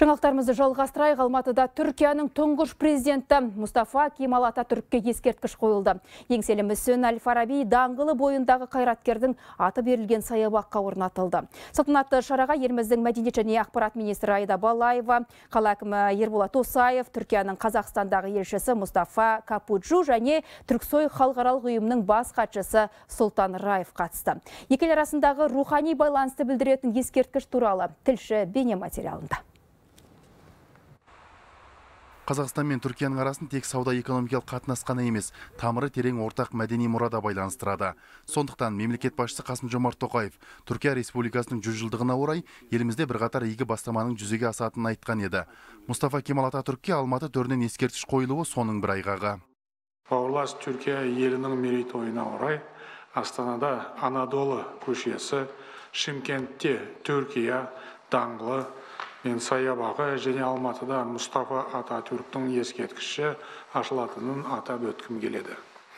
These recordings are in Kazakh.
Жаңалықтарымызды жалғастырайық. Алматыда Түркияның тұңғыш президенті Мұстафа Кемал Ататүрікке ескерткіш қойылды. Еңселі мүсін Әл-Фараби даңғылы бойындағы қайраткердің аты берілген саябаққа орнатылды. Салтанатты шараға еліміздің мәдениет және ақпарат министрі Айда Балаева, қала әкімі Ерболат Досаев, Түркияның Қазақстандағы елшісі Мұстафа Капуджу және Түрксой халықаралық ұйымының бас хатшысы Сұлтан Раев қатысты. Екі ел арасындағы рухани байланысты білдіретін ескерткіш туралы тілші бейнематериалында. Қазақстан мен Түркияның арасын тек сауда-экономикалық қатынас қана емес, тамыры терең ортақ мәдени мұрада байланыстырады. Сондықтан мемлекет басшысы Қасым-Жомарт Тоқаев Түркия Республикасының 100 жылдығына орай елімізде бірқатар игі бастаманың жүзеге асатынын айтқан еді. Мұстафа Кемал Ататүрікке Алматы төрінен ескерткіш қойылуы соның бір айғағы. Бауырлас Түркия елінің мерейтойына орай Астанада Анадолы көшесі, Шымкентте Түркия даңғылы мен саябағы және Алматыда Мұстафа Ататүріктің ескерткіші ашылатынын атап өткім келеді.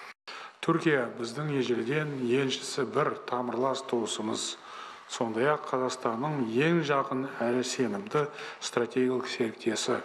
Түркия біздің ежелден еншісі бір тамырлас туысымыз. Сондай-ақ Қазақстанның ең жақын әрі сенімді стратегиялық серіктесі.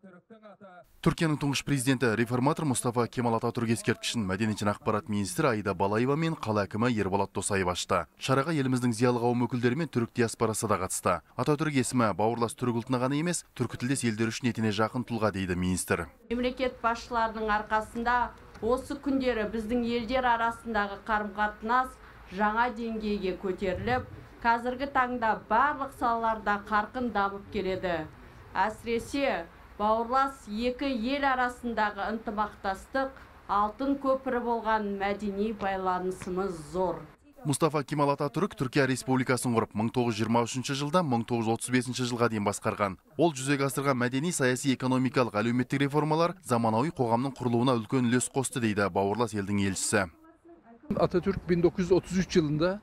Түркияның тұңғыш президенті реформатор Мұстафа Кемал Ататүрік ескерткішін мәдениет және ақпарат министрі Айда Балаева мен қала әкімі Ерболат Досаев ашты. Шараға еліміздің зиялы қауым өкілдері мен түрік диаспорасы да қатысты. Ататүрік есімі бауырлас түрік ұлтына ғана емес, түркітілдес елдер үшін етене жақын тұлға дейді министр. Мемлекет басшыларының арқасында осы күндері біздің елдер арасындағы қарым-қатынас жаңа деңгейге көтеріліп, қазіргі таңда барлық салаларда қарқын дамып келеді. Әсіресе бауырлас екі ел арасындағы ынтымақтастық алтын көпірі болған мәдени байланысымыз зор. Мұстафа Кемал Ататүрік Түркия Республикасын құрып 1923 жылдан 1935 жылға дейін басқарған. Ол жүзеге асырған мәдени, саяси, экономикалық, әлеуметтік реформалар заманауи қоғамның құрылуына үлкен үлес қосты дейді бауырлас елдің елшісі. Ататүрік 1933 жылында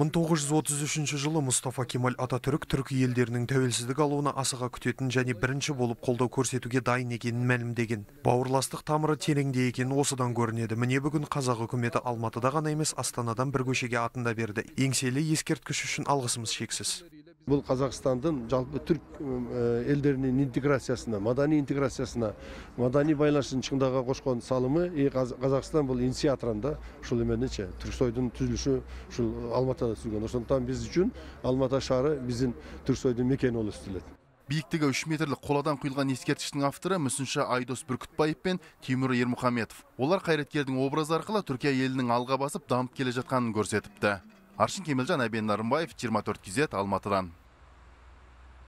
1933 жылы Мұстафа Кемал Ататүрік түркі елдерінің тәуелсіздік алуына асыға күтетін және бірінші болып қолдау көрсетуге дайын екенін мәлімдеген. Бауырластық тамыры тереңде екені осыдан көрінеді. Міне бүгін қазақ үкіметі Алматыда ғана емес, Астанадан бір көшеге атын да берді. Еңселі ескерткіш үшін алғысымыз шексіз. Бұл Қазақстандың жалпы түрк елдерінің интеграциясына, мадани интеграциясына, мадани байланысын шыңдаға қошқан салымы, Қазақстан бұл инициаторында шул еменече Түрксойдың түзіліші шул Алматыда түзілген. Сондықтан біз үшін Алматы шары біздің Түрксойдың мекені болып істеледі. Биіктігі 3 метрлік қоладан құйылған ескерткіштің авторы мүсінші Айдос Бүркітбаев пен Тимур Ермұхаметов. Олар қайраткердің образы арқылы Түркия елінің алға басып дамып келе жатқанын көрсетіпті. Аршын Кемелжан, Әбен Нарымбаев, 24 KZ, Алматыдан.